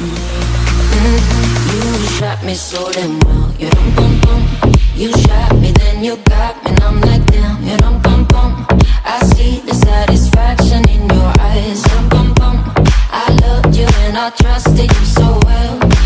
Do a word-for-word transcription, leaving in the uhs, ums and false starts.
You shot me so damn well. You dum bum bum. You shot me, then you got me, and I'm like damn. You dum bum bum. I see the satisfaction in your eyes. Dum bum bum. I loved you and I trusted you so well.